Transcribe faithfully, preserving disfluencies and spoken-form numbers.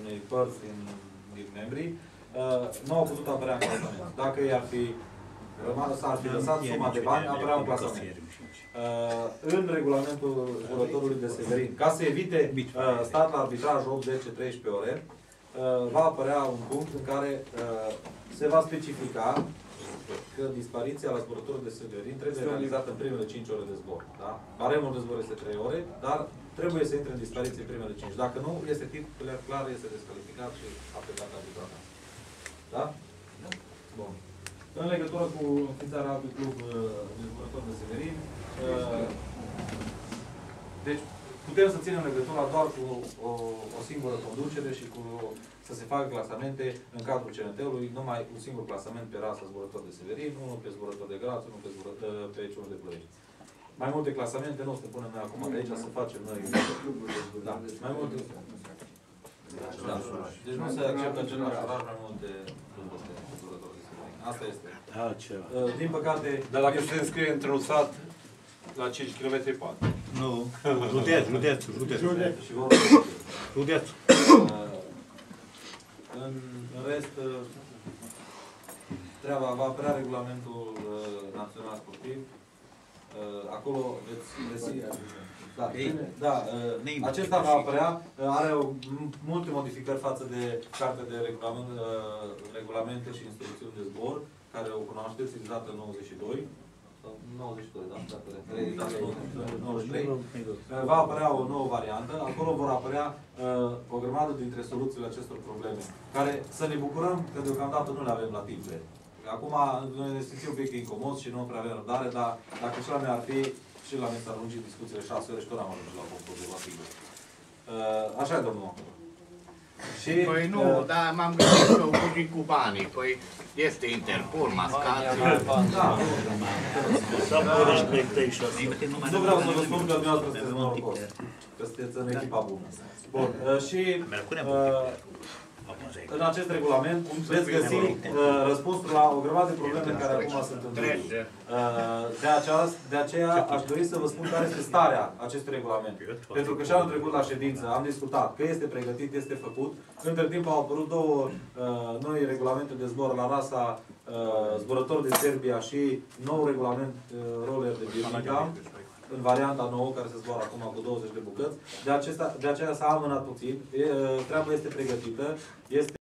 unei părți din, din membrii, uh, nu au putut apărea în clasament. Dacă i-ar fi rămas, ar fi lăsat suma de bani, apărea în clasament. Uh, în regulamentul jurătorului de severin, ca să evite uh, stat la arbitraj opt, zece, treisprezece ore, uh, va apărea un punct în care uh, se va specifica că dispariția la zburătorul de severin trebuie realizată în primele cinci ore de zbor. Da? Baremul de zbor este trei ore, dar trebuie să intre în dispariție în primele cinci. Dacă nu, este titlular clar, este descalificat și a plecat arbitrarea. Da? Da? Bun. În legătură cu înființarea altui club de zburător de severin, deci putem să ținem legătura doar cu o, o singură conducere și cu să se facă clasamente în cadrul C N T-ului, numai un singur clasament pe rasă zburător de severin, unul pe zburător de graț, unul pe, zburător, pe ciunul de plăiești. Mai multe clasamente nu o să punem noi acum de aici, să facem noi. Da, mai multe. Da. Deci nu se acceptă același oraș, mai multe zburători de severin. Asta este. Din păcate... Dar dacă se înscrie într-un sat la cinci kilometri poate. Nu. Județ, județ, județ. Județ. În rest, treaba va apărea regulamentul național sportiv. Acolo veți găsi... Da, da, acesta va apărea, are o, multe modificări față de cartea de regulament, regulamente și instrucțiuni de zbor, care o cunoașteți, dată în nouăzeci și doi. nouăzeci și doi, da? nouăzeci și trei. Va apărea o nouă variantă. Acolo vor apărea uh, o grămadă dintre soluțiile acestor probleme, care să ne bucurăm că deocamdată nu le avem la timple. Acum ne simțim un pic incomod și nu prea avem răbdare, dar dacă și la mea ar fi, și la mine s-ar lungi discuțiile șase ore și tot am ajuns la concluzie, la sigur. Uh, așa e, domnul. Și, păi nu, uh, dar m-am gândit că o fugit cu banii. Păi este Interpol, mascați. Da. Să mă respectei și asta. Nu vreau să vă spun că dumneavoastră sunteți norocos, că sunteți în echipa bună. Bun, uh, și uh, în acest regulament veți găsi uh, răspunsul la o grămadă de probleme care acum sunt în uh, de, aceea, de aceea aș dori să vă spun care este starea acestui regulament. Pentru că și anul trecut la ședință am discutat că este pregătit, este făcut. Între timp au apărut două uh, noi regulamente de zbor la rasa uh, zburător de Serbia și nou regulament uh, roller de Birmingham, în varianta nouă, care se zboară acum cu douăzeci de bucăți. De, acesta, de aceea s-a amânat puțin. E, treaba este pregătită. Este